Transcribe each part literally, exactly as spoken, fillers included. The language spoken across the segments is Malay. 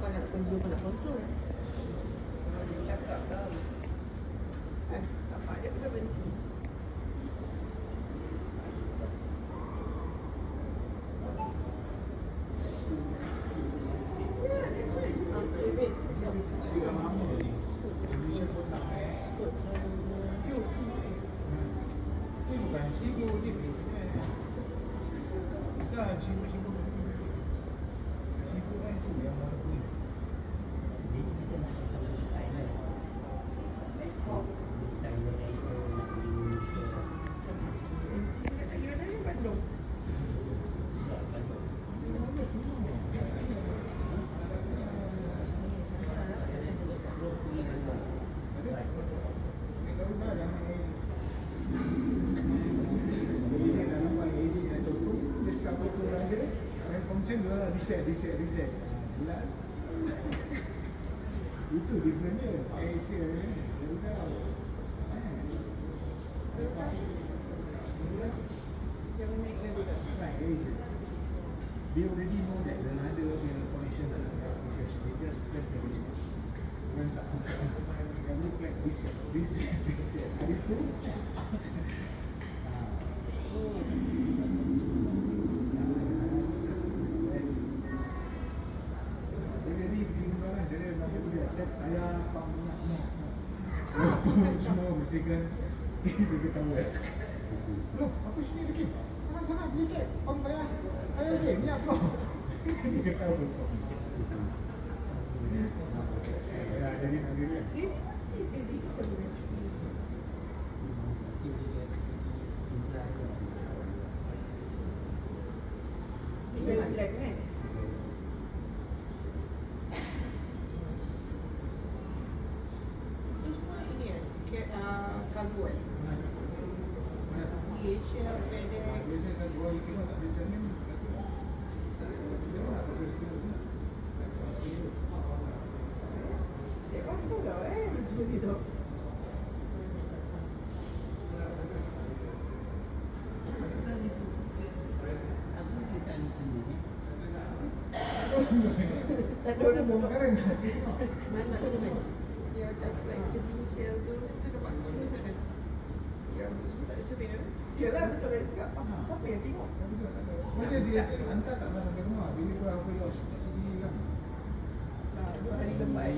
Orang nak kerja pun nak kontrol. Dia cakap dah. Eh, apa dia pun dah berhenti. Sibu ni kan sibu-sibu sibu kan tu yang mana pun Jadi kita nak cakap tentang Thailand. Thailand itu nak di Indonesia. Kita tak kira tadi Bandung. Sebab Bandung. Belum pergi Bandung. kalau dah jangan Jadi saya dah nampak A J dan Toto. Dia cakap Toto orang dia. Saya function dua lah. Reset, reset, reset. Jelas. Itu different dia. Asia ni. Dia tahu. Jangan naik lagi dah. Right, Asia. They already know that the nada punya connection tak ada. They just press the reset. Orang tak Kamu flag reset. Reset, reset. Hari tu jadi bingung lah jadi macam tu dia tap ayah pam nak nak semua mesti kan kita ketawa loh aku sini lagi sana sana dia cek pam ayah ayah je ni apa dia ketawa ya jadi nanti dia Ini eh ini kita boleh. Tiga bulan kan? Itu semua ini kan? Kargo kan? D H L, FedEx. biasa kan jual di sini tak ada cermin dia nak pakai cermin Dia pasal tau eh, betul ni tau. Tak ada orang bongkaran mana tu semua. Dia macam flight macam D H L tu, kita dapat semua sana. Yang semua tak ada cermin kan? Yalah betul dia cakap, ah, siapa yang tengok? macam dia hantar tak pernah sampai rumah bila kau apa yang sendiri lah Ah, dua hari lepas.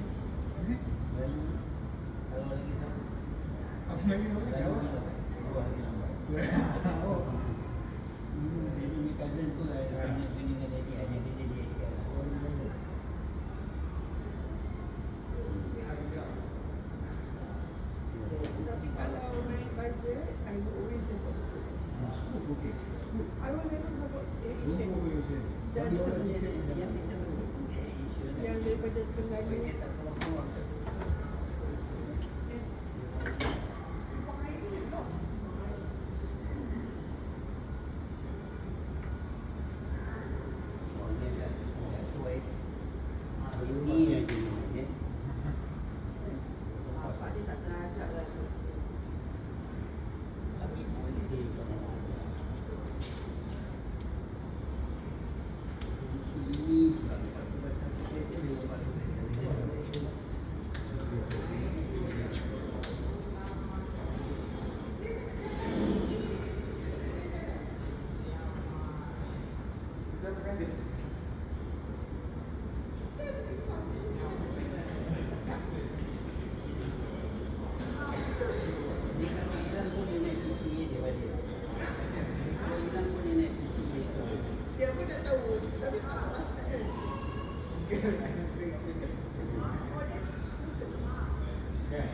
Kalau lagi satu. apa lagi apa lagi Dua hari lambat. oh Jadi ni cousin tu lah yang bini dengan daddy hanya kerja di Asia. Tapi kalau main budget, I will always go for school. Scoop okey Scoop I will never go for Don't Asian. go with Asian Dan Yang itu kita yang kita begitu Asia. yang daripada Terengganu. Eh, Ini aja ni. Bapak dia tak terajak lah. Tapi polisi ini juga Dia pun tak tahu, tapi tak masak kan. Oh, that's good.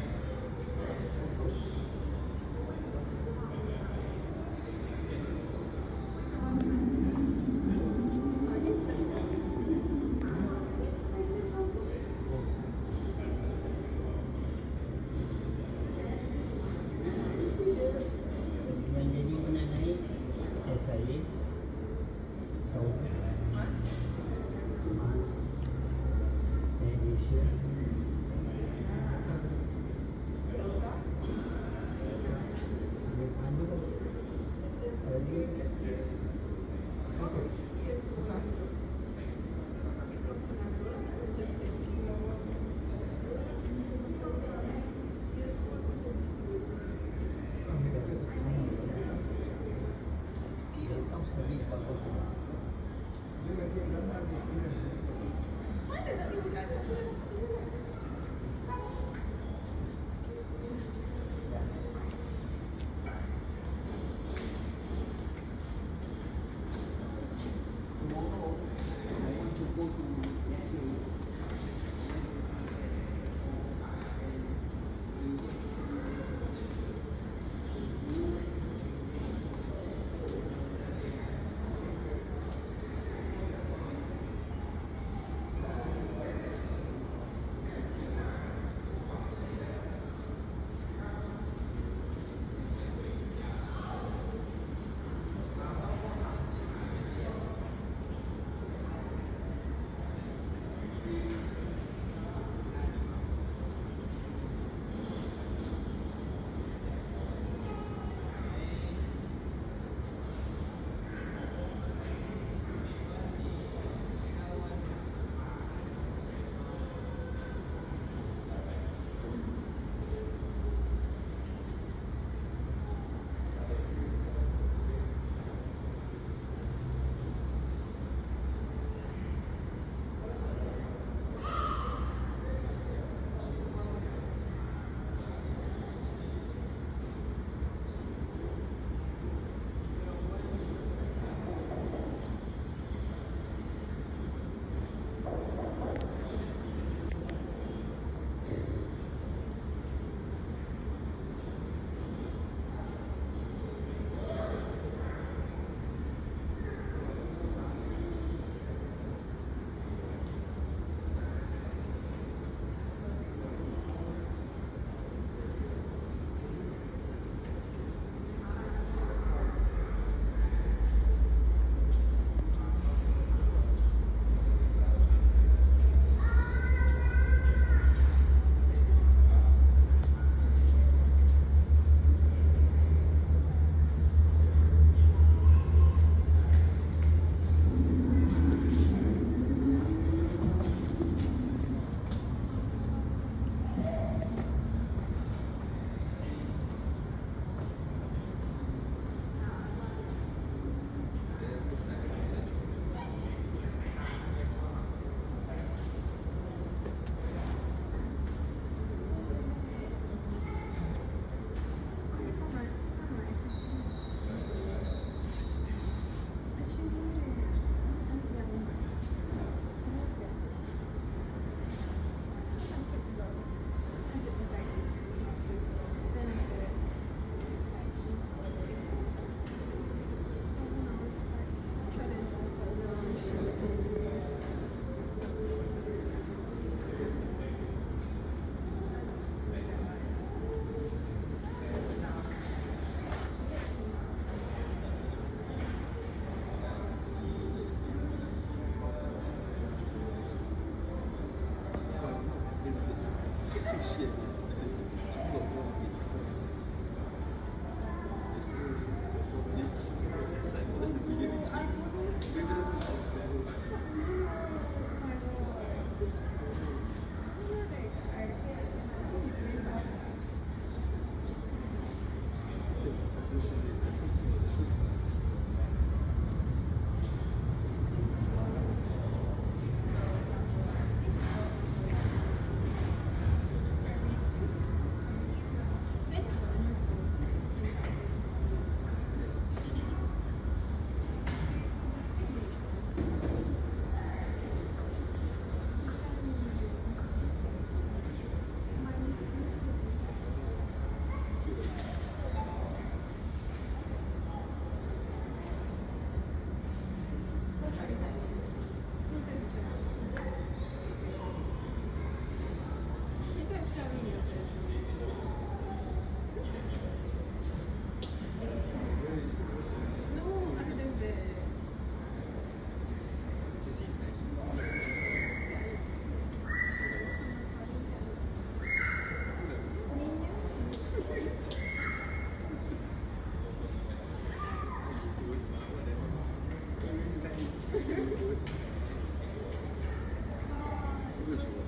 yang jadi pernah naik S I A Saudi Mas Jadi 为什么？